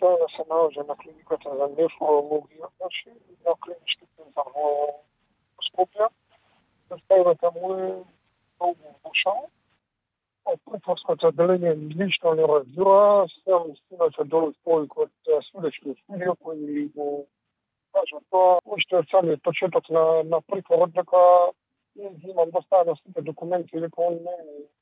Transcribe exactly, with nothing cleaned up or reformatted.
постоянно се наоѓа на клиниката за нефрологија, значи на клинички центар во Скопје. Представата му е многу лоша. Од притворското одделение лично не разбира, се стигнате долу повеќе од свидетелски студио кои го кажат тоа, уште од самиот почеток на, на притворот дека имам доставено сите документи, дека он не